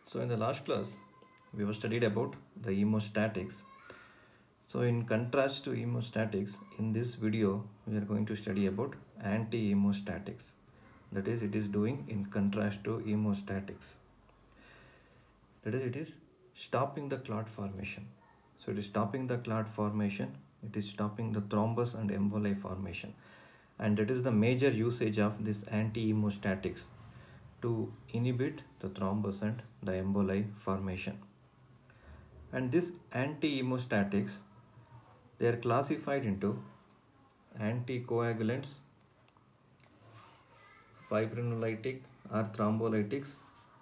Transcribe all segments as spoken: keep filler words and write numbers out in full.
So in the last class, we have studied about the hemostatics. So in contrast to hemostatics, in this video, we are going to study about anti-hemostatics. That is, it is doing in contrast to hemostatics. That is, it is stopping the clot formation. So it is stopping the clot formation. It is stopping the thrombus and emboli formation. And that is the major usage of this anti-hemostatics to inhibit the thrombus and the emboli formation. And this anti-hemostatics, they are classified into anticoagulants, fibrinolytic or thrombolytics,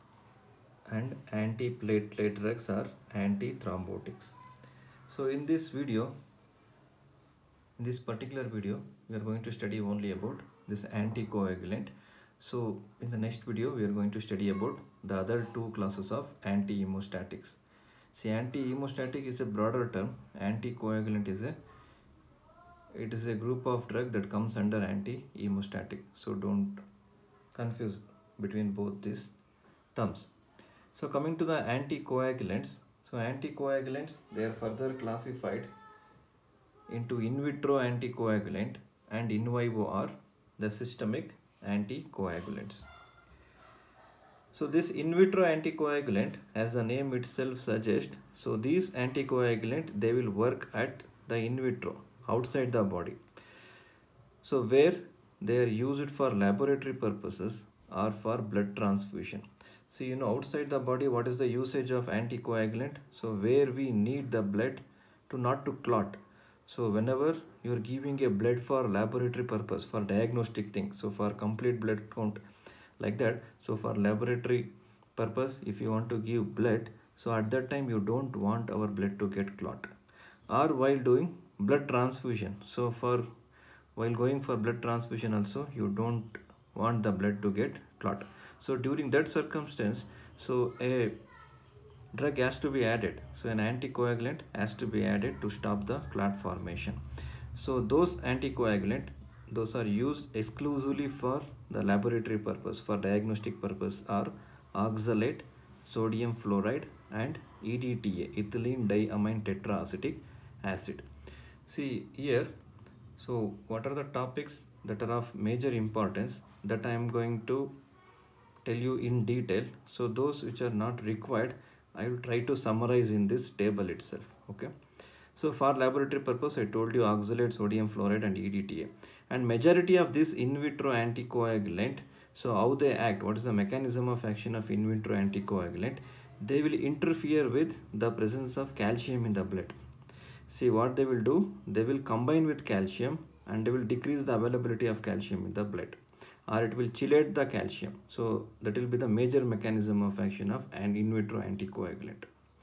and antiplatelet drugs or antithrombotics. So in this video, in this particular video, we are going to study only about this anticoagulant. So in the next video, we are going to study about the other two classes of anti-hemostatics. See, anti-hemostatic is a broader term. Anticoagulant is a it is a group of drug that comes under anti-hemostatic. So don't confuse between both these terms. So coming to the anticoagulants. So anticoagulants, they are further classified into in vitro anticoagulant and in vivo are the systemic anticoagulants. So this in vitro anticoagulant, as the name itself suggests, so these anticoagulant, they will work at the in vitro, outside the body. So where they are used for laboratory purposes or for blood transfusion. So you know, outside the body, what is the usage of anticoagulant? So where we need the blood to not to clot. So whenever you are giving a blood for laboratory purpose, for diagnostic thing, so for complete blood count, like that. So for laboratory purpose, if you want to give blood, so at that time you don't want our blood to get clot. Or while doing blood transfusion, so for while going for blood transfusion also, you don't want the blood to get clot. So during that circumstance, so a drug has to be added. So an anticoagulant has to be added to stop the clot formation. So those anticoagulant, those are used exclusively for the laboratory purpose, for diagnostic purpose, are oxalate, sodium fluoride, and E D T A, ethylene diamine tetraacetic acid. See here, so what are the topics that are of major importance that I am going to tell you in detail. So those which are not required, I will try to summarize in this table itself. Okay. So for laboratory purpose, I told you oxalate, sodium fluoride, and E D T A. And majority of this in vitro anticoagulant, so how they act, what is the mechanism of action of in vitro anticoagulant? They will interfere with the presence of calcium in the blood. See what they will do, they will combine with calcium and they will decrease the availability of calcium in the blood, or it will chelate the calcium. So that will be the major mechanism of action of an in vitro anticoagulant.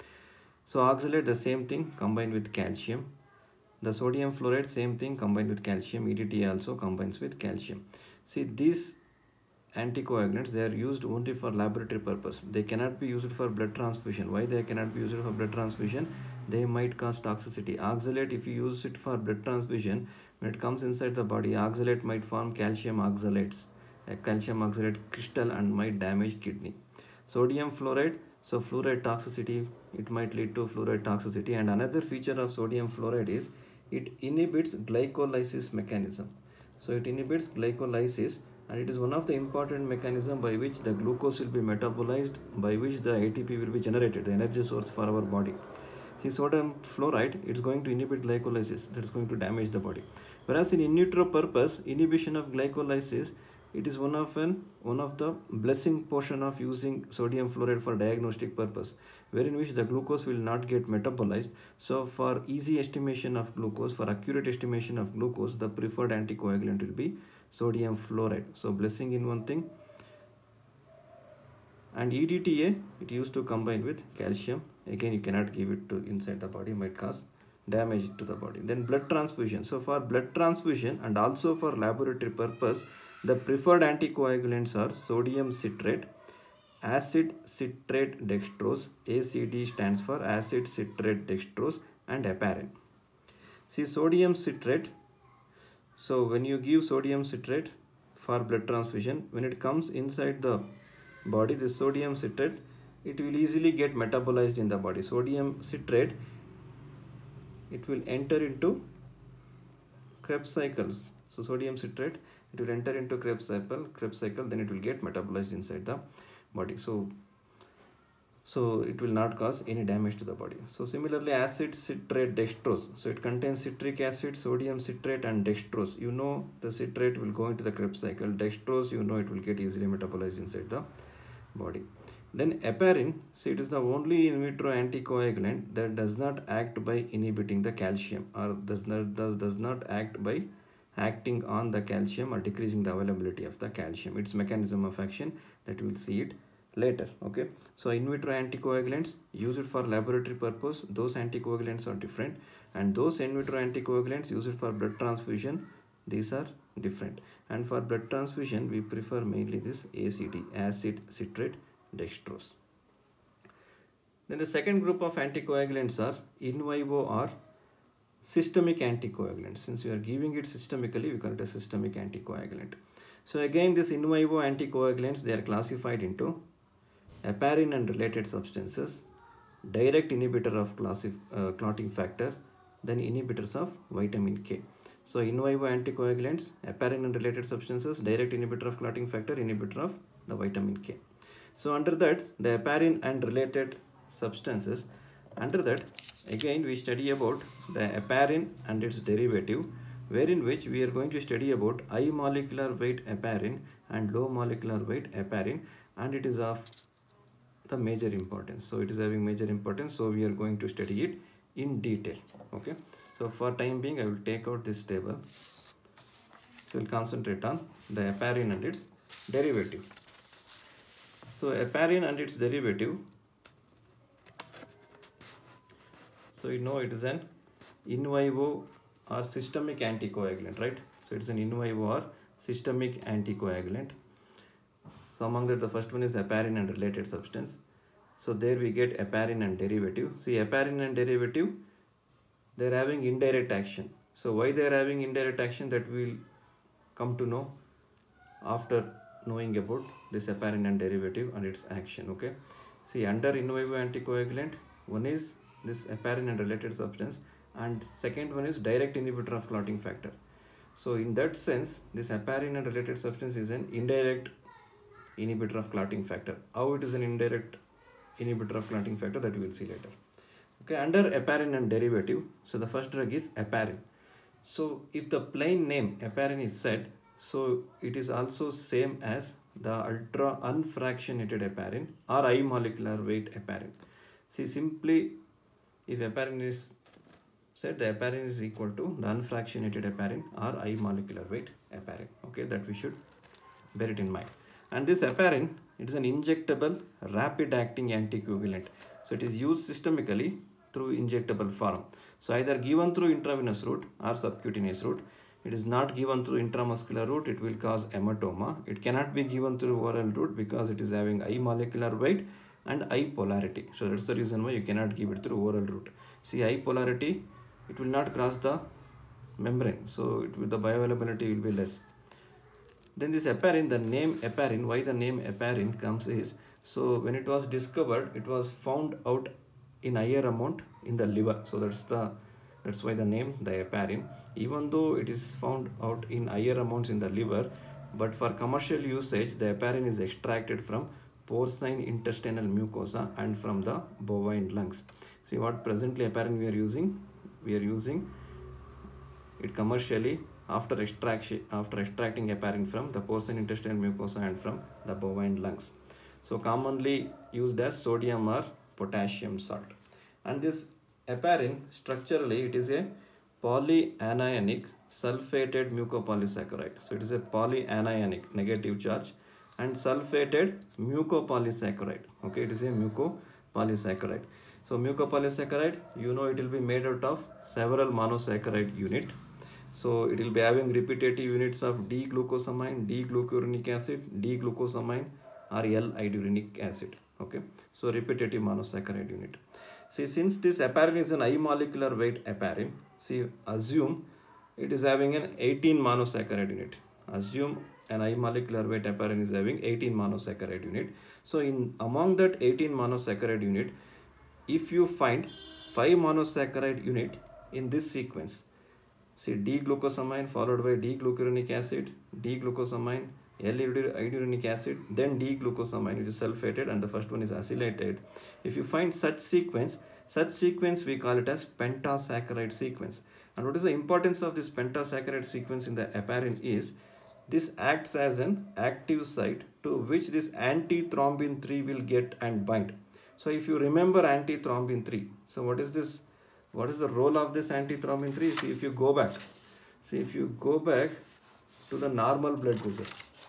So oxalate, the same thing, combined with calcium. The sodium fluoride, same thing, combined with calcium. E D T A also combines with calcium. See, these anticoagulants, they are used only for laboratory purpose. They cannot be used for blood transfusion. Why they cannot be used for blood transfusion? They might cause toxicity. Oxalate, if you use it for blood transfusion, when it comes inside the body, oxalate might form calcium oxalates, a calcium oxalate crystal, and might damage kidney. Sodium fluoride, so fluoride toxicity, it might lead to fluoride toxicity. And another feature of sodium fluoride is it inhibits glycolysis mechanism. So it inhibits glycolysis, and it is one of the important mechanism by which the glucose will be metabolized, by which the A T P will be generated, the energy source for our body. See, sodium fluoride, it's going to inhibit glycolysis, that is going to damage the body. Whereas in in vitro purpose, inhibition of glycolysis, it is one of an one of the blessing portion of using sodium fluoride for diagnostic purpose, wherein which the glucose will not get metabolized. So for easy estimation of glucose, for accurate estimation of glucose, the preferred anticoagulant will be sodium fluoride. So blessing in one thing. And E D T A, it used to combine with calcium. Again, you cannot give it to inside the body, might cause damage to the body. Then blood transfusion. So for blood transfusion and also for laboratory purpose, the preferred anticoagulants are sodium citrate, acid citrate dextrose. A C D stands for acid citrate dextrose, and heparin. See, sodium citrate. So when you give sodium citrate for blood transfusion, when it comes inside the body, this sodium citrate, it will easily get metabolized in the body. Sodium citrate, it will enter into Krebs cycles. So sodium citrate, it will enter into Krebs cycle, Krebs cycle, then it will get metabolized inside the body. So, so it will not cause any damage to the body. So similarly, acid citrate dextrose. So it contains citric acid, sodium citrate, and dextrose. You know the citrate will go into the Krebs cycle. Dextrose, you know it will get easily metabolized inside the body. Then heparin, see, it is the only in vitro anticoagulant that does not act by inhibiting the calcium, or does not does, does not act by acting on the calcium or decreasing the availability of the calcium. Its mechanism of action, that we will see it later. Okay, so in vitro anticoagulants used for laboratory purpose, those anticoagulants are different, and those in vitro anticoagulants used for blood transfusion, these are different. And for blood transfusion, we prefer mainly this A C D, acid citrate dextrose. Then the second group of anticoagulants are in vivo or systemic anticoagulants. Since we are giving it systemically, we call it a systemic anticoagulant. So again, this in vivo anticoagulants, they are classified into heparin and related substances, direct inhibitor of classif uh, clotting factor, then inhibitors of vitamin K. So in vivo anticoagulants, heparin and related substances, direct inhibitor of clotting factor, inhibitor of the vitamin K. So under that, the heparin and related substances, under that again we study about the heparin and its derivative, wherein which we are going to study about high molecular weight heparin and low molecular weight heparin, and it is of the major importance. So it is having major importance, so we are going to study it in detail. Okay, so for time being, I will take out this table. So we'll concentrate on the heparin and its derivative. So heparin and its derivative, so you know it is an in vivo or systemic anticoagulant, right? So it's an in vivo or systemic anticoagulant. So among that, the first one is heparin and related substance. So there we get heparin and derivative. See, heparin and derivative, they are having indirect action. So why they are having indirect action, that we will come to know after knowing about this heparin and derivative and its action. Okay, see, under in vivo anticoagulant, one is this heparin and related substance, and second one is direct inhibitor of clotting factor. So in that sense, this heparin and related substance is an indirect inhibitor of clotting factor. How it is an indirect inhibitor of clotting factor, that we will see later. Okay, under heparin and derivative, so the first drug is heparin. So if the plain name heparin is said, so it is also same as the ultra unfractionated heparin or high molecular weight heparin. See, simply if heparin is said, the heparin is equal to the unfractionated heparin or high molecular weight heparin. Okay, that we should bear it in mind. And this heparin, it is an injectable rapid acting anticoagulant. So it is used systemically through injectable form. So either given through intravenous route or subcutaneous route. It is not given through intramuscular route, it will cause hematoma. It cannot be given through oral route because it is having high molecular weight and high polarity. So that's the reason why you cannot give it through oral route. See, high polarity, it will not cross the membrane, so it will, the bioavailability will be less. Then this heparin, the name heparin, why the name heparin comes is, so when it was discovered, it was found out in higher amount in the liver. So that's the that's why the name the heparin. Even though it is found out in higher amounts in the liver, but for commercial usage, the heparin is extracted from porcine intestinal mucosa and from the bovine lungs. See what presently heparin we are using, we are using it commercially after extraction after extracting heparin from the porcine intestinal mucosa and from the bovine lungs. So commonly used as sodium or potassium salt. And this heparin, structurally it is a polyanionic sulfated mucopolysaccharide. So it is a polyanionic, negative charge, and sulfated mucopolysaccharide. Okay, it is a mucopolysaccharide. So mucopolysaccharide, you know, it will be made out of several monosaccharide unit. So it will be having repetitive units of D-glucosamine, D-glucuronic acid, D-glucosamine or L-iduronic acid. Okay, so repetitive monosaccharide unit. See, since this heparin is an high molecular weight heparin, see, assume it is having an eighteen monosaccharide unit. Assume an I molecular weight heparin is having eighteen monosaccharide unit. So in among that eighteen monosaccharide unit, if you find five monosaccharide unit in this sequence, see D-glucosamine followed by D-glucuronic acid, D-glucosamine, L-ioduric acid, then D-glucosamine, which is sulfated, and the first one is acylated. If you find such sequence, such sequence we call it as pentasaccharide sequence. And what is the importance of this pentasaccharide sequence in the heparin is, this acts as an active site to which this antithrombin three will get and bind. So if you remember antithrombin three, so what is this? What is the role of this antithrombin three? See, if you go back, see if you go back to the normal blood vessel.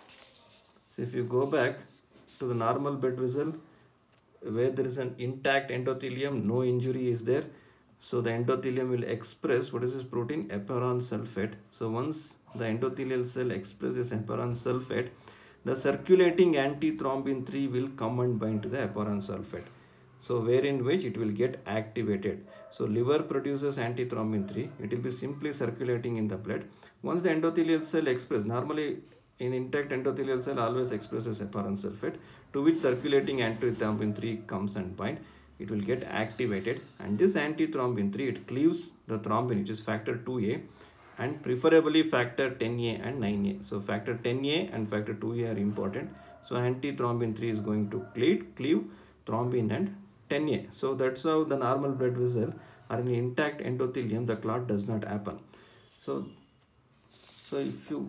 See, if you go back to the normal blood vessel where there is an intact endothelium, no injury is there. So the endothelium will express, what is this protein? Heparan sulfate. So once the endothelial cell expresses heparan sulfate, the circulating antithrombin three will come and bind to the heparan sulfate. So wherein which it will get activated. So liver produces antithrombin three. It will be simply circulating in the blood. Once the endothelial cell expresses, normally in intact endothelial cell always expresses heparan sulfate, to which circulating antithrombin three comes and bind. It will get activated, and this antithrombin three, it cleaves the thrombin, which is factor two A, and preferably factor ten A and nine A. So factor ten A and factor two A are important. So antithrombin three is going to cleave, cleave thrombin and ten A. So that's how the normal blood vessel or in intact endothelium the clot does not happen. So, so if you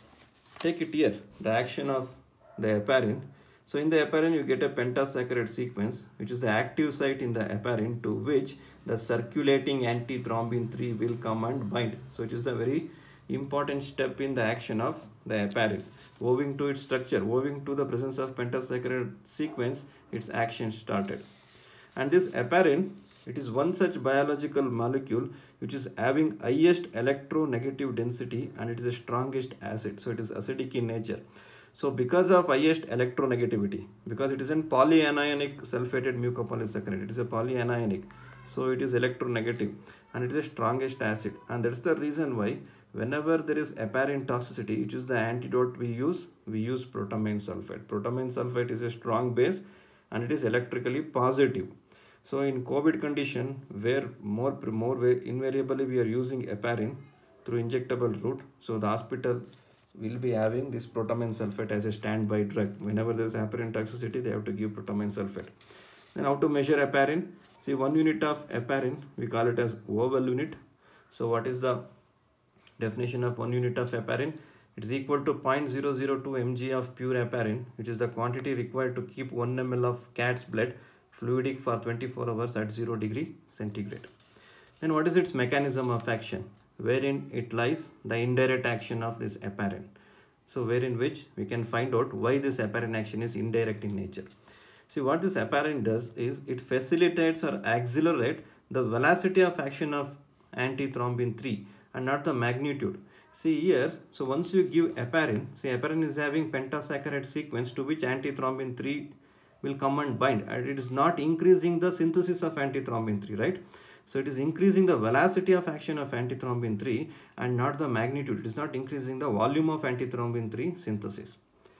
take it here, the action of the heparin. So in the heparin you get a pentasaccharide sequence, which is the active site in the heparin to which the circulating antithrombin three will come and bind. So it is the very important step in the action of the heparin. Owing to its structure, owing to the presence of pentasaccharide sequence, its action started. And this heparin, it is one such biological molecule which is having highest electronegative density, and it is the strongest acid. So it is acidic in nature. So because of highest electronegativity, because it is an polyanionic sulfated mucopolysaccharide, it is a polyanionic, so it is electronegative, and it is the strongest acid. And that's the reason why whenever there is heparin toxicity, which is the antidote we use, we use protamine sulfate. Protamine sulfate is a strong base and it is electrically positive. So in COVID condition, where more, more invariably we are using heparin through injectable route, so the hospital will be having this protamine sulfate as a standby drug. Whenever there is heparin toxicity, they have to give protamine sulfate. Then how to measure heparin? See, one unit of heparin, we call it as oval unit. So what is the definition of one unit of heparin? It is equal to zero point zero zero two milligrams of pure heparin, which is the quantity required to keep one milliliter of cat's blood fluidic for twenty-four hours at zero degree centigrade. Then what is its mechanism of action? Wherein it lies the indirect action of this heparin. So wherein which we can find out why this heparin action is indirect in nature. See, what this heparin does is it facilitates or accelerates the velocity of action of antithrombin three and not the magnitude. See here, so once you give heparin, see heparin is having pentasaccharide sequence to which antithrombin three will come and bind, and it is not increasing the synthesis of antithrombin three, right? So it is increasing the velocity of action of antithrombin three and not the magnitude. It is not increasing the volume of antithrombin three synthesis.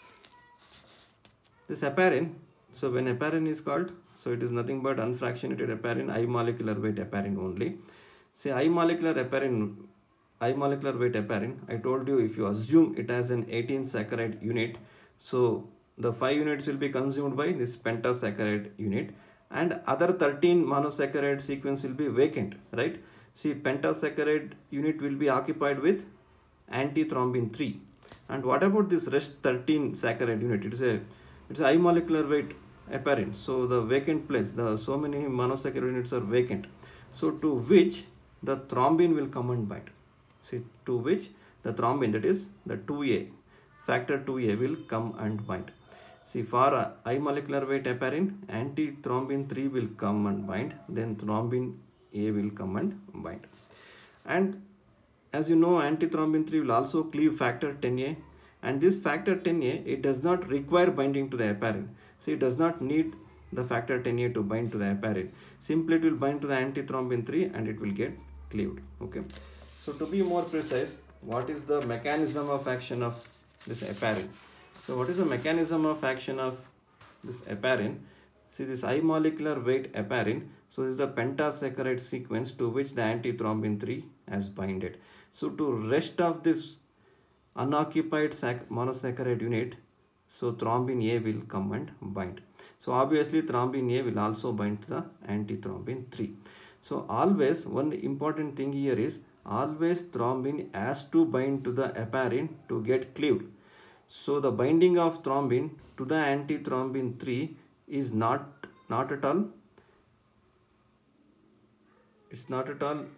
This heparin, so when heparin is called, so it is nothing but unfractionated heparin, high molecular weight heparin only. Say high molecular heparin, high molecular weight heparin, I told you if you assume it has an eighteen saccharide unit, so the five units will be consumed by this pentasaccharide unit, and other thirteen monosaccharide sequence will be vacant, right? See, pentasaccharide unit will be occupied with antithrombin three. And what about this rest thirteen saccharide unit? It is a it's a high molecular weight heparin. So the vacant place, the so many monosaccharide units are vacant. So to which the thrombin will come and bind. See, to which the thrombin, that is the two A, factor two A will come and bind. See, for high molecular weight heparin, antithrombin three will come and bind, then thrombin A will come and bind. And as you know, antithrombin three will also cleave factor ten A, and this factor ten A, it does not require binding to the heparin. See, it does not need the factor ten A to bind to the heparin. Simply it will bind to the antithrombin three and it will get cleaved. Okay. So to be more precise, what is the mechanism of action of this heparin. So what is the mechanism of action of this heparin? See, this high molecular weight heparin, so this is the pentasaccharide sequence to which the antithrombin three has binded. So to rest of this unoccupied monosaccharide unit, so thrombin A will come and bind. So obviously thrombin A will also bind to the antithrombin three. So always one important thing here is always thrombin has to bind to the heparin to get cleaved. So the binding of thrombin to the antithrombin three is not not at all it's not at all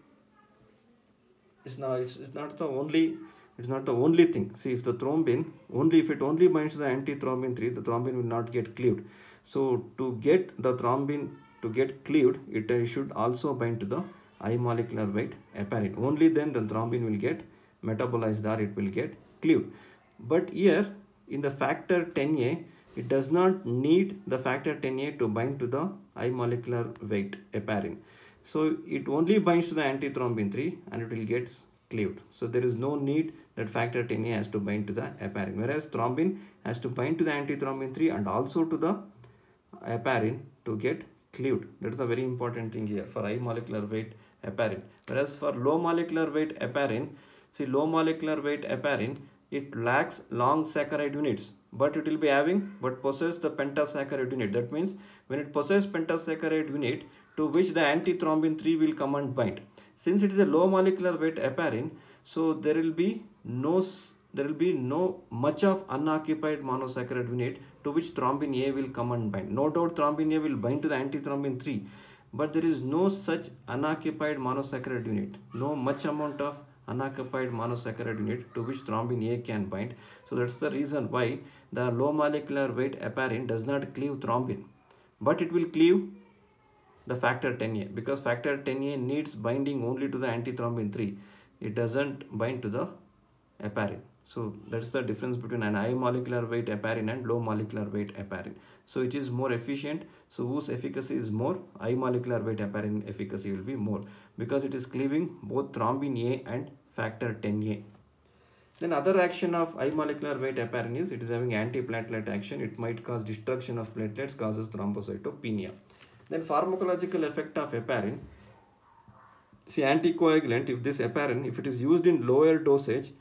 it's not it's, it's not the only it's not the only thing. See, if the thrombin only if it only binds to the antithrombin three, the thrombin will not get cleaved. So to get the thrombin to get cleaved, it uh, should also bind to the high molecular weight heparin. Only then the thrombin will get metabolized or it will get cleaved. But here in the factor ten A, it does not need the factor ten A to bind to the high molecular weight heparin. So it only binds to the antithrombin three and it will get cleaved. So there is no need that factor ten A has to bind to the heparin, whereas thrombin has to bind to the antithrombin three and also to the heparin to get cleaved. That is a very important thing here for high molecular weight heparin. Whereas for low molecular weight heparin, see, low molecular weight heparin, it lacks long saccharide units, but it will be having but possess the pentasaccharide unit. That means when it possesses pentasaccharide unit to which the antithrombin three will come and bind. Since it is a low molecular weight heparin, so there will be no there will be no much of unoccupied monosaccharide unit to which thrombin A will come and bind. No doubt thrombin A will bind to the antithrombin three, but there is no such unoccupied monosaccharide unit, no much amount of unoccupied monosaccharide unit to which thrombin A can bind. So that's the reason why the low molecular weight heparin does not cleave thrombin, but it will cleave the factor ten A, because factor ten A needs binding only to the antithrombin three. It doesn't bind to the heparin. So that's the difference between an high molecular weight heparin and low molecular weight heparin. So it is more efficient. So whose efficacy is more? High molecular weight heparin efficacy will be more because it is cleaving both thrombin A and factor ten A. Then other action of high molecular weight heparin is it is having antiplatelet action. It might cause destruction of platelets, causes thrombocytopenia. Then pharmacological effect of heparin. See, anticoagulant, if this heparin, if it is used in lower dosage,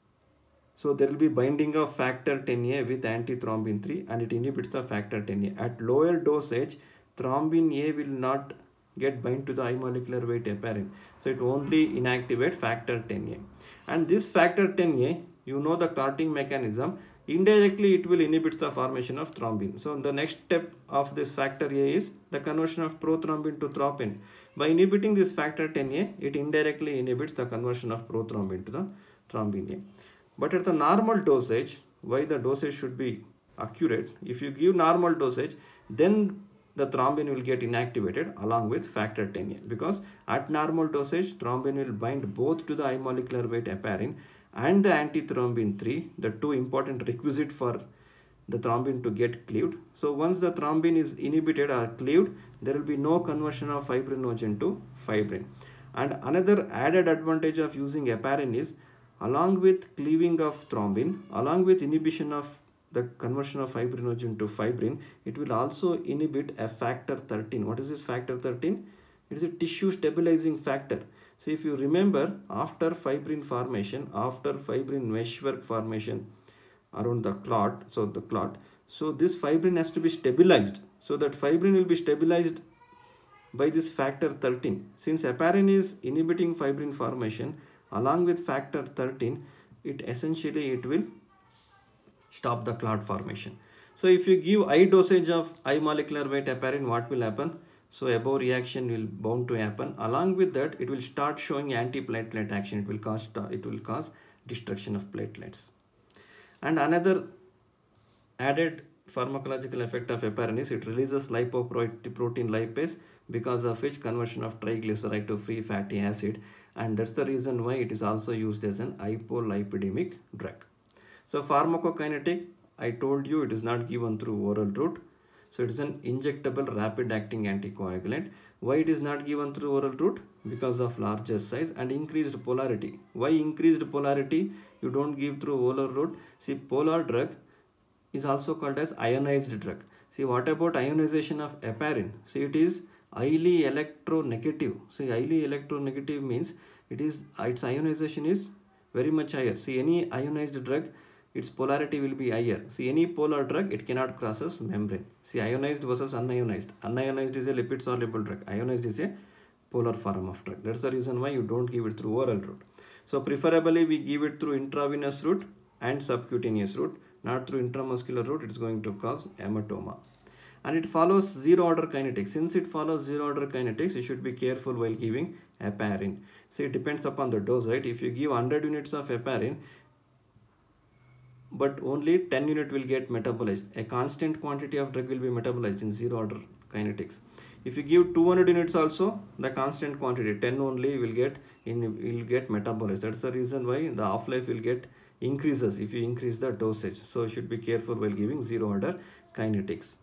so there will be binding of factor ten A with antithrombin three and it inhibits the factor ten A. At lower dosage, thrombin A will not get bind to the high molecular weight heparin. So it only inactivate factor ten A. And this factor ten A, you know the clotting mechanism, indirectly it will inhibit the formation of thrombin. So the next step of this factor A is the conversion of prothrombin to thrombin. By inhibiting this factor ten A, it indirectly inhibits the conversion of prothrombin to the thrombin A. But at the normal dosage, why the dosage should be accurate, if you give normal dosage, then the thrombin will get inactivated along with factor ten A, because at normal dosage, thrombin will bind both to the high molecular weight heparin and the antithrombin three, the two important requisite for the thrombin to get cleaved. So once the thrombin is inhibited or cleaved, there will be no conversion of fibrinogen to fibrin. And another added advantage of using heparin is, along with cleaving of thrombin, along with inhibition of the conversion of fibrinogen to fibrin, it will also inhibit a factor thirteen. What is this factor thirteen? It is a tissue stabilizing factor. So if you remember, after fibrin formation, after fibrin meshwork formation around the clot, so the clot, so this fibrin has to be stabilized. So that fibrin will be stabilized by this factor thirteen. Since heparin is inhibiting fibrin formation, along with factor thirteen, it essentially it will stop the clot formation. So if you give high dosage of high molecular weight heparin, what will happen? So above reaction will bound to happen. Along with that, it will start showing antiplatelet action. It will cause it will cause destruction of platelets. And another added pharmacological effect of heparin is it releases lipoprotein lipase, because of which conversion of triglyceride to free fatty acid, and that's the reason why it is also used as an hypolipidemic drug. So pharmacokinetic, I told you it is not given through oral route. So it is an injectable rapid acting anticoagulant. Why it is not given through oral route? Because of larger size and increased polarity. Why increased polarity? You don't give through oral route. See, polar drug is also called as ionized drug. See, what about ionization of heparin? See, it is highly electronegative. See, highly electronegative means it is its ionization is very much higher. See, any ionized drug, its polarity will be higher. See, any polar drug, it cannot crosses membrane. See, ionized versus unionized. Unionized is a lipid soluble drug. Ionized is a polar form of drug. That's the reason why you don't give it through oral route. So preferably we give it through intravenous route and subcutaneous route, not through intramuscular route. It's going to cause hematoma. And it follows zero order kinetics. Since it follows zero order kinetics, you should be careful while giving heparin. See, it depends upon the dose, right? If you give one hundred units of heparin, but only ten unit will get metabolized. A constant quantity of drug will be metabolized in zero order kinetics. If you give two hundred units also, the constant quantity ten only will get in will get metabolized. That's the reason why the half-life will get increases if you increase the dosage. So you should be careful while giving zero order kinetics.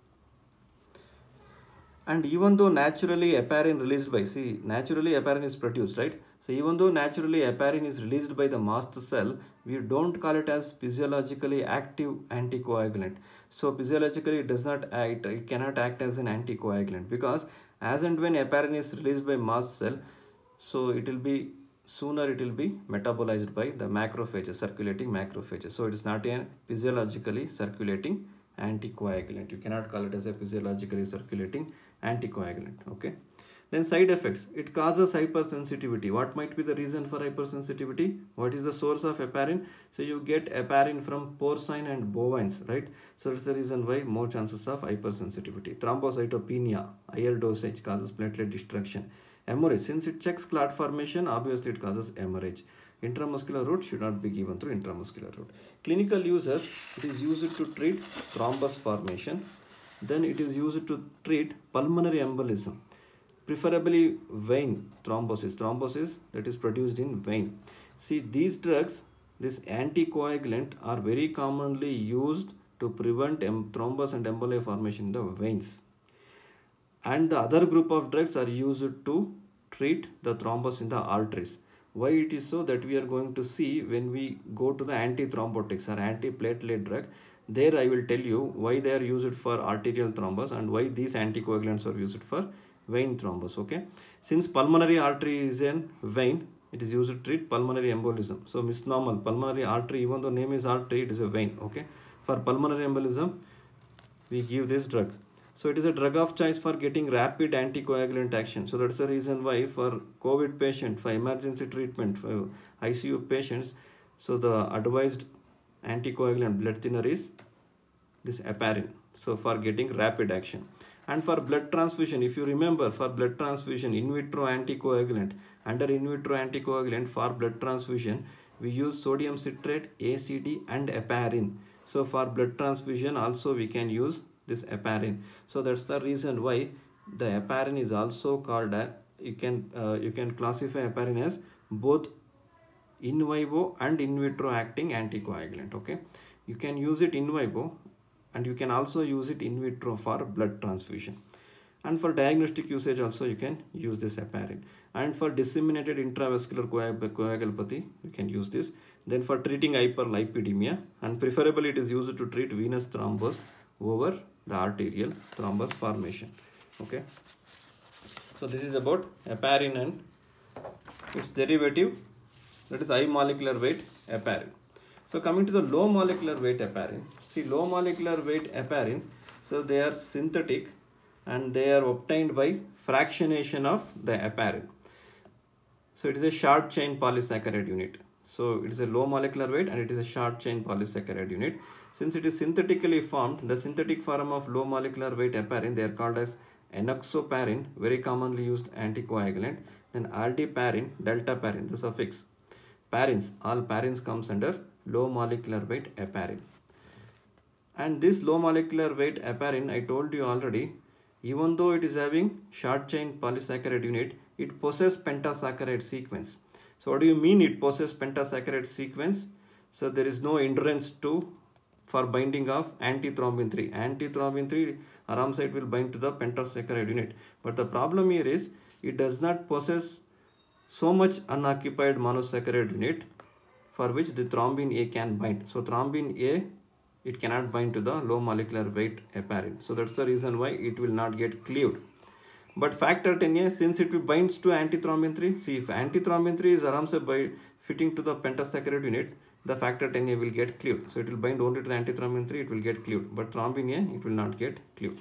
And even though naturally heparin released by, see, naturally heparin is produced, right? So even though naturally heparin is released by the mast cell, we don't call it as physiologically active anticoagulant. So physiologically it does not act, it cannot act as an anticoagulant, because as and when heparin is released by mast cell, so it will be sooner it will be metabolized by the macrophages, circulating macrophages. So it is not a physiologically circulating anticoagulant. You cannot call it as a physiologically circulating anticoagulant. Okay. Then side effects. It causes hypersensitivity. What might be the reason for hypersensitivity? What is the source of heparin? So you get heparin from porcine and bovines, right? So that's the reason why more chances of hypersensitivity. Thrombocytopenia, higher dosage causes platelet destruction. Hemorrhage, since it checks clot formation, obviously it causes hemorrhage. Intramuscular route should not be given through intramuscular route. Clinical uses, it is used to treat thrombus formation. Then it is used to treat pulmonary embolism, preferably vein thrombosis. Thrombosis that is produced in vein. See, these drugs, this anticoagulant, are very commonly used to prevent thrombus and embolia formation in the veins. And the other group of drugs are used to treat the thrombus in the arteries. Why it is so, that we are going to see when we go to the antithrombotics or antiplatelet drug. There I will tell you why they are used for arterial thrombus and why these anticoagulants are used for vein thrombus. Okay, since pulmonary artery is in vein, it is used to treat pulmonary embolism. So misnomer, pulmonary artery, even though name is artery, it is a vein. Okay, for pulmonary embolism we give this drug. So it is a drug of choice for getting rapid anticoagulant action. So that's the reason why for COVID patient, for emergency treatment, for I C U patients, so the advised anticoagulant blood thinner is this heparin. So for getting rapid action. And for blood transfusion, if you remember, for blood transfusion, in vitro anticoagulant, under in vitro anticoagulant for blood transfusion, we use sodium citrate, A C D and heparin. So for blood transfusion also we can use this heparin. So that's the reason why the heparin is also called a, you can uh, you can classify heparin as both in vivo and in vitro acting anticoagulant. Okay, you can use it in vivo and you can also use it in vitro for blood transfusion. And for diagnostic usage also you can use this heparin. And for disseminated intravascular coagulopathy you can use this. Then for treating hyperlipidemia, and preferably it is used to treat venous thrombus over the arterial thrombus formation. Okay, so this is about heparin and its derivative, that is high molecular weight heparin. So coming to the low molecular weight heparin, see, low molecular weight heparin, so they are synthetic and they are obtained by fractionation of the heparin. So it is a short chain polysaccharide unit. So it is a low molecular weight and it is a short chain polysaccharide unit. Since it is synthetically formed, the synthetic form of low molecular weight heparin, they are called as enoxaparin, very commonly used anticoagulant. Then aldaparin, deltaparin, the suffix. Parins, all parins comes under low molecular weight heparin. And this low molecular weight heparin, I told you already, even though it is having short chain polysaccharide unit, it possesses pentasaccharide sequence. So what do you mean it possesses pentasaccharide sequence? So there is no hindrance to for binding of antithrombin three. Antithrombin three aram site will bind to the pentasaccharide unit. But the problem here is it does not possess so much unoccupied monosaccharide unit for which the thrombin A can bind. So thrombin A, it cannot bind to the low molecular weight heparin. So that's the reason why it will not get cleaved. But factor ten A, since it binds to antithrombin three, see if antithrombin three is aram se by fitting to the pentasaccharide unit, the factor ten A will get cleaved. So it will bind only to the antithrombin three, it will get cleaved. But thrombin A, it will not get cleaved.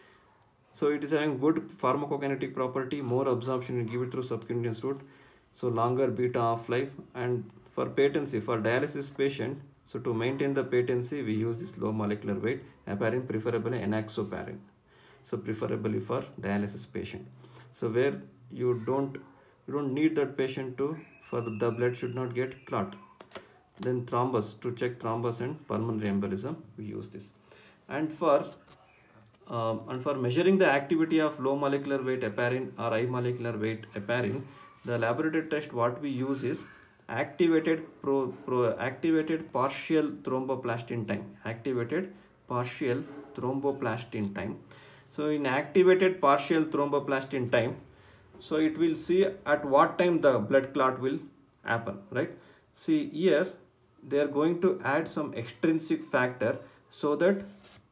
So it is having good pharmacokinetic property, more absorption, you give it through subcutaneous route. So longer beta half life, and for patency, for dialysis patient, so to maintain the patency, we use this low molecular weight heparin, preferably enoxaparin. So preferably for dialysis patient. So where you don't you don't need that patient to, for the, the blood should not get clot. Then thrombus, to check thrombus and pulmonary embolism, we use this. And for um, and for measuring the activity of low molecular weight heparin or high molecular weight heparin, the laboratory test what we use is activated pro, pro activated partial thromboplastin time. Activated partial thromboplastin time. So in activated partial thromboplastin time, so it will see at what time the blood clot will happen, right? See here they are going to add some extrinsic factor so that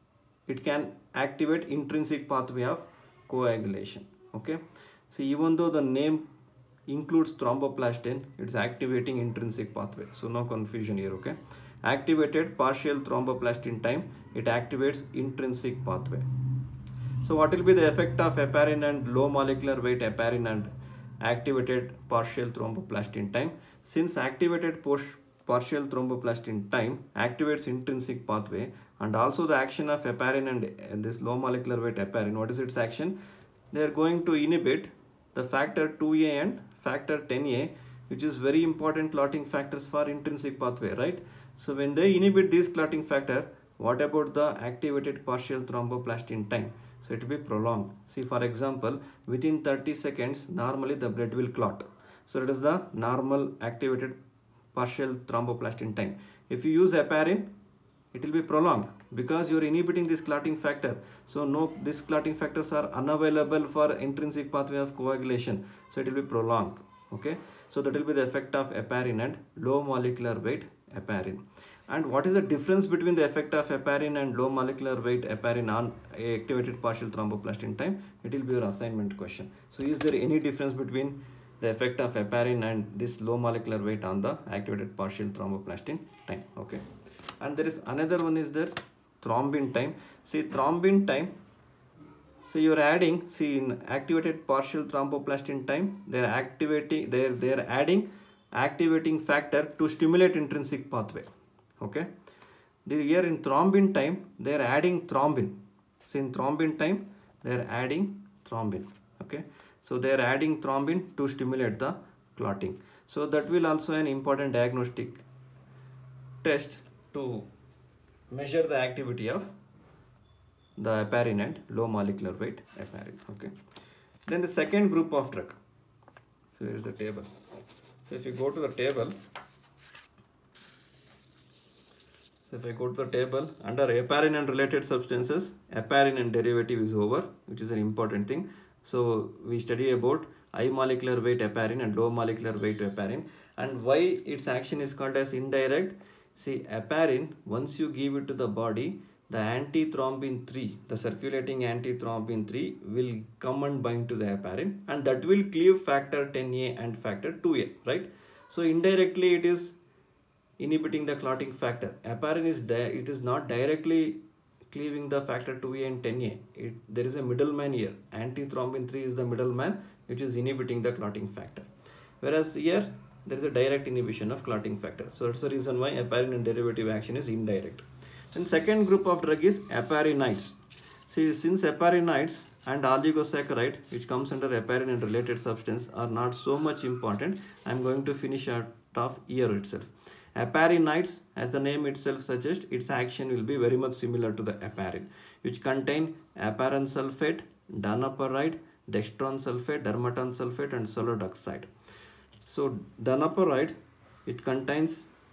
it can activate intrinsic pathway of coagulation. Okay, so even though the name includes thromboplastin, it's activating intrinsic pathway, so no confusion here. Okay, activated partial thromboplastin time, it activates intrinsic pathway. So what will be the effect of heparin and low molecular weight heparin and activated partial thromboplastin time? Since activated partial thromboplastin time activates intrinsic pathway, and also the action of heparin and this low molecular weight heparin, what is its action? They are going to inhibit the factor two A and factor ten A, which is very important clotting factors for intrinsic pathway, right? So when they inhibit this clotting factor, what about the activated partial thromboplastin time? So it will be prolonged. See, for example, within thirty seconds, normally the blood will clot. So it is the normal activated partial thromboplastin time. If you use heparin, it will be prolonged because you are inhibiting this clotting factor. So no, these clotting factors are unavailable for intrinsic pathway of coagulation. So it will be prolonged. Okay. So that will be the effect of heparin and low molecular weight heparin. And what is the difference between the effect of heparin and low molecular weight heparin on activated partial thromboplastin time? It will be your assignment question. So is there any difference between the effect of heparin and this low molecular weight on the activated partial thromboplastin time? Okay. And there is another one is there, thrombin time. See, thrombin time, so you are adding, see, in activated partial thromboplastin time, they are activating, they are, they are adding activating factor to stimulate intrinsic pathway. Okay, the here in thrombin time they are adding thrombin. So in thrombin time they are adding thrombin. Okay, so they are adding thrombin to stimulate the clotting. So that will also an important diagnostic test to measure the activity of the heparin and low molecular weight heparin. Okay, then the second group of drug. So here is the table. So if you go to the table. So if I go to the table, under heparin and related substances, heparin and derivative is over, which is an important thing. So we study about high molecular weight heparin and low molecular weight heparin, and why its action is called as indirect. See, heparin, once you give it to the body, the antithrombin three, the circulating antithrombin three will come and bind to the heparin, and that will cleave factor ten A and factor two A, right? So indirectly it is inhibiting the clotting factor. Heparin is it is not directly cleaving the factor two A and ten A. It, there is a middleman here. Antithrombin three is the middleman which is inhibiting the clotting factor. Whereas here there is a direct inhibition of clotting factor. So that's the reason why heparin and derivative action is indirect. Then second group of drug is heparinides. See, since heparinides and oligosaccharide, which comes under heparin and related substance, are not so much important, I am going to finish it off here itself. Heparinides, as the name itself suggests, its action will be very much similar to the heparin, which contain heparin sulfate, danapiride, dextran sulfate, dermatan sulfate, and solidoxide. So danapiride, it contains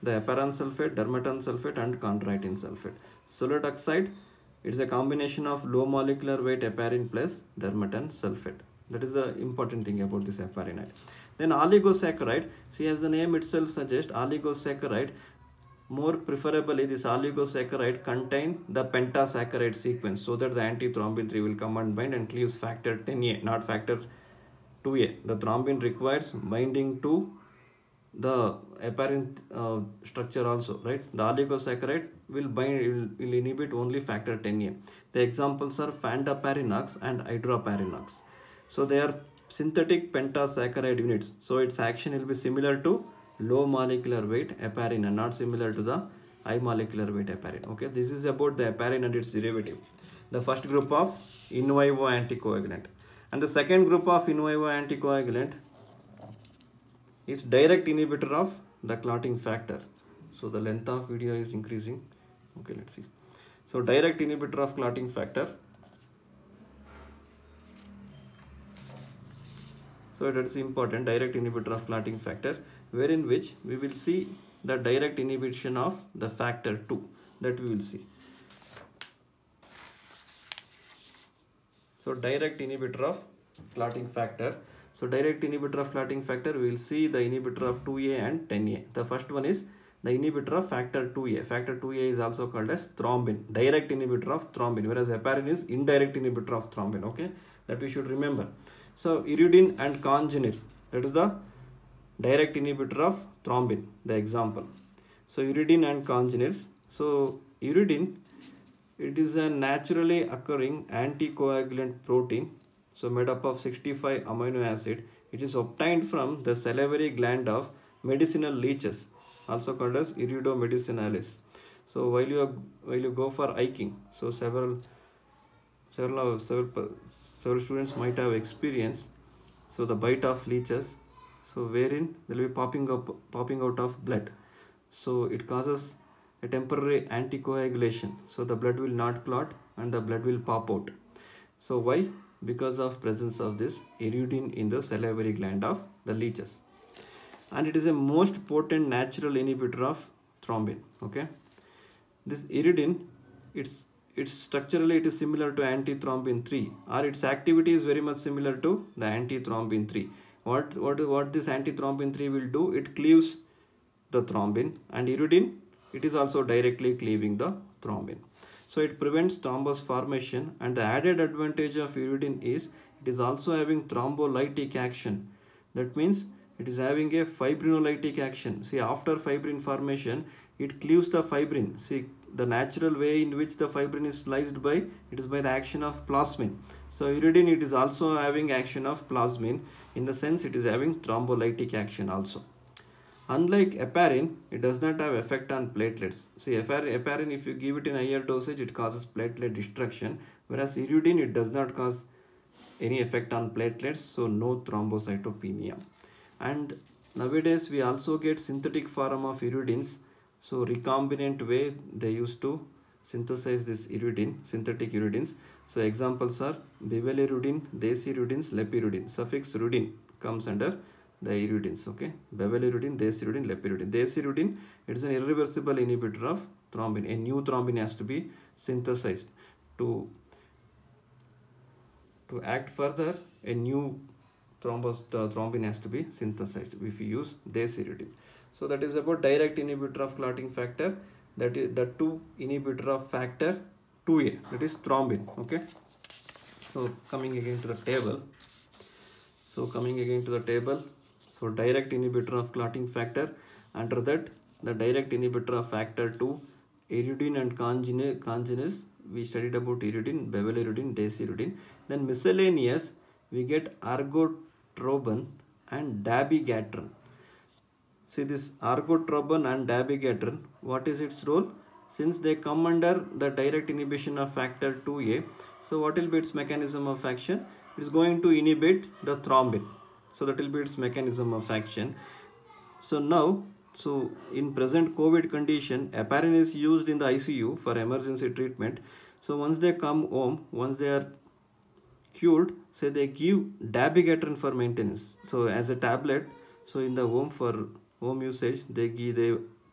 the heparan sulfate, dermatan sulfate and chondroitin sulfate. Solute oxide, it's a combination of low molecular weight heparin plus dermatan sulfate. That is the important thing about this heparinide. Then oligosaccharide, see as the name itself suggests, oligosaccharide, more preferably this oligosaccharide contain the pentasaccharide sequence so that the antithrombin three will come and bind and cleaves factor ten A, not factor two A. The thrombin requires binding to the heparin uh, structure also, right? The oligosaccharide will bind, will, will inhibit only factor ten A. The examples are fandaparinox and hydroparinox. So they are synthetic pentasaccharide units. So its action will be similar to low molecular weight heparin and not similar to the high molecular weight heparin. Okay, this is about the heparin and its derivative. The first group of in vivo anticoagulant. And the second group of in vivo anticoagulant is direct inhibitor of the clotting factor. So the length of video is increasing. Okay, let's see. So direct inhibitor of clotting factor. So that's important, direct inhibitor of clotting factor, wherein which we will see the direct inhibition of the factor two, that we will see. So direct inhibitor of clotting factor. So direct inhibitor of clotting factor, we will see the inhibitor of two A and ten A. The first one is the inhibitor of factor two A. Factor two A is also called as thrombin, direct inhibitor of thrombin, whereas heparin is indirect inhibitor of thrombin. Okay, that we should remember. So iridine and congenir, that is the direct inhibitor of thrombin, the example. So iridine and congeners. So iridine, it is a naturally occurring anticoagulant protein, so made up of sixty-five amino acid. It is obtained from the salivary gland of medicinal leeches, also called as iridomedicinalis. So while you are, while you go for hiking, so several several several several students might have experienced so the bite of leeches, so wherein there will be popping up popping out of blood. So it causes a temporary anticoagulation. So the blood will not clot and the blood will pop out. So why? Because of presence of this iridine in the salivary gland of the leeches. And it is a most potent natural inhibitor of thrombin. Okay, this iridine, it's it's structurally it is similar to antithrombin three, or its activity is very much similar to the antithrombin three. What what what this antithrombin three will do? It cleaves the thrombin, and iridine, it is also directly cleaving the thrombin. So it prevents thrombus formation, and the added advantage of iridine is it is also having thrombolytic action. That means it is having a fibrinolytic action. See, after fibrin formation, it cleaves the fibrin. See, the natural way in which the fibrin is sliced by, it is by the action of plasmin. So iridine, it is also having action of plasmin, in the sense it is having thrombolytic action also. Unlike heparin, it does not have effect on platelets. See, heparin, if you give it in higher dosage, it causes platelet destruction, whereas iridine, it does not cause any effect on platelets, so no thrombocytopenia. And nowadays we also get synthetic form of iridines. So recombinant way they used to synthesize this iridine, synthetic iridines. So examples are bevelirudin, desiridins, lepirudin. Suffix rudin comes under the iridines. Okay, bevelirudin, desiridin, lepirudin. Desiridin, it is an irreversible inhibitor of thrombin. A new thrombin has to be synthesized to to act further. A new thrombus the thrombin has to be synthesized if we use desiridin. So that is about direct inhibitor of clotting factor. That is the two inhibitor of factor two A, that is thrombin. Okay. So coming again to the table. So coming again to the table. So direct inhibitor of clotting factor. Under that, the direct inhibitor of factor two, iridine and congeners. We studied about iridine, bevelirudin, desiridin. Then miscellaneous, we get argotrobin and dabigatran. See, this argotrobin and dabigatran, what is its role? Since they come under the direct inhibition of factor two A, so what will be its mechanism of action? It is going to inhibit the thrombin. So that will be its mechanism of action. So now, so in present COVID condition, heparin is used in the I C U for emergency treatment. So once they come home, once they are cured, say they give dabigatran for maintenance. So as a tablet, so in the home for home usage, they give, they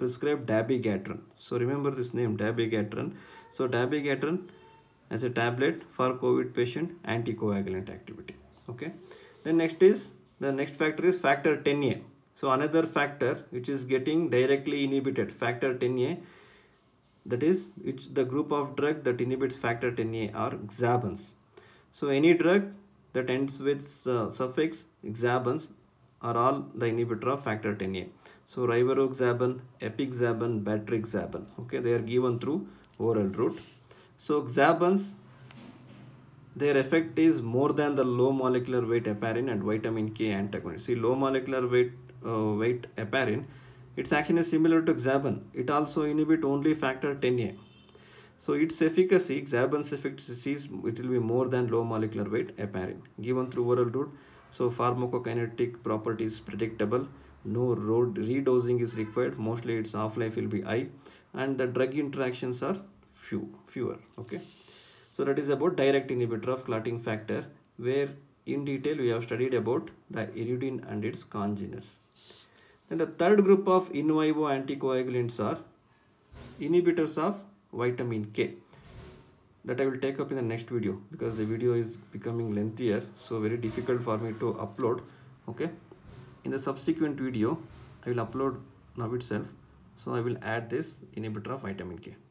prescribed dabigatran. So remember this name, dabigatran. So dabigatran as a tablet for COVID patient, anticoagulant activity. Okay. Then next is, the next factor is factor ten A. So another factor which is getting directly inhibited, factor ten A, that is which the group of drug that inhibits factor ten A are xabans. So any drug that ends with uh, suffix xabans are all the inhibitor of factor ten A. So rivaroxaban, apixaban, batrixaban. Okay, they are given through oral route. So xabans, their effect is more than the low molecular weight heparin and vitamin K antagonist. See, low molecular weight uh, weight heparin, its action is similar to xaban. It also inhibit only factor ten A. So its efficacy, xaban's efficacy, is it will be more than low molecular weight heparin, given through oral route. So pharmacokinetic properties predictable. No road redosing is required. Mostly its half-life will be high, and the drug interactions are few fewer. Okay. So that is about direct inhibitor of clotting factor, where in detail we have studied about the iridine and its congeners. And the third group of in vivo anticoagulants are inhibitors of vitamin K. That I will take up in the next video, because the video is becoming lengthier, so very difficult for me to upload. Okay. In the subsequent video, I will upload now itself. So I will add this inhibitor of vitamin K.